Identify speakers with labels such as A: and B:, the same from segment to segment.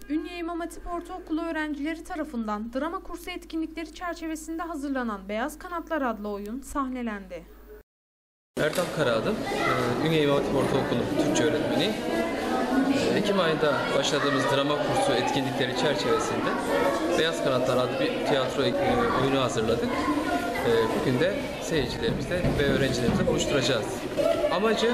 A: Ünye İmam Hatip Ortaokulu öğrencileri tarafından drama kursu etkinlikleri çerçevesinde hazırlanan Beyaz Kanatlar adlı oyun sahnelendi.
B: Erdal Karadım, Ünye İmam Hatip Ortaokulu Türkçe öğretmeni. Ekim ayında başladığımız drama kursu etkinlikleri çerçevesinde Beyaz Kanatlar adlı bir tiyatro oyunu hazırladık. Bugün de seyircilerimizle ve öğrencilerimizle buluşturacağız. Amacı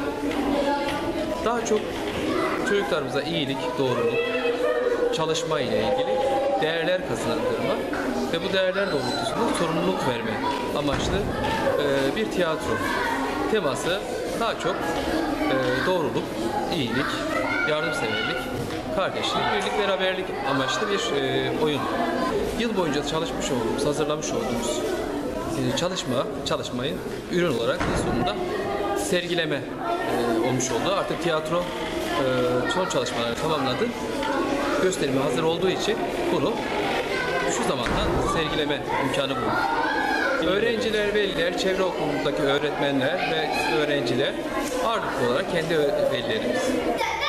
B: daha çok çocuklarımıza iyilik, doğruluk, çalışma ile ilgili değerler kazandırmak ve bu değerler doğrultusunda sorumluluk verme amaçlı bir tiyatro. Teması daha çok doğruluk, iyilik, yardımseverlik, kardeşlik, birlik, beraberlik amaçlı bir oyun. Yıl boyunca çalışmış olduğumuz, hazırlamış olduğumuz çalışmayı ürün olarak yıl sonunda sergileme olmuş oldu. Artık tiyatro son çalışmalarını tamamladı. Gösterime hazır olduğu için bunu şu zamanda sergileme imkanı bulduk. Öğrenciler, veliler, çevre okulundaki öğretmenler ve öğrenciler ağırlıklı olarak kendi velilerimiz.